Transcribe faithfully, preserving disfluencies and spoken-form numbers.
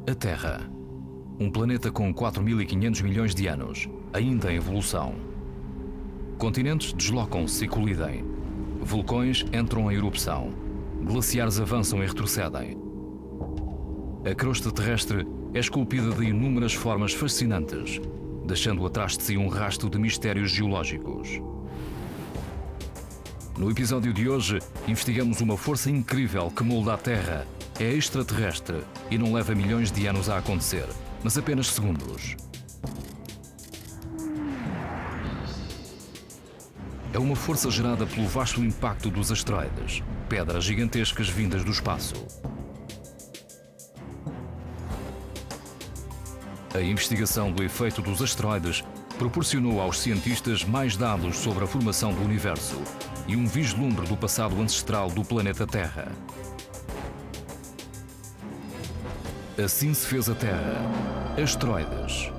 A Terra, um planeta com quatro mil e quinhentos milhões de anos, ainda em evolução. Continentes deslocam-se e colidem. Vulcões entram em erupção. Glaciares avançam e retrocedem. A crosta terrestre é esculpida de inúmeras formas fascinantes, deixando atrás de si um rastro de mistérios geológicos. No episódio de hoje, investigamos uma força incrível que molda a Terra. É extraterrestre e não leva milhões de anos a acontecer, mas apenas segundos. É uma força gerada pelo vasto impacto dos asteroides, pedras gigantescas vindas do espaço. A investigação do efeito dos asteroides proporcionou aos cientistas mais dados sobre a formação do universo e um vislumbre do passado ancestral do planeta Terra. Assim se fez a Terra. Asteroides.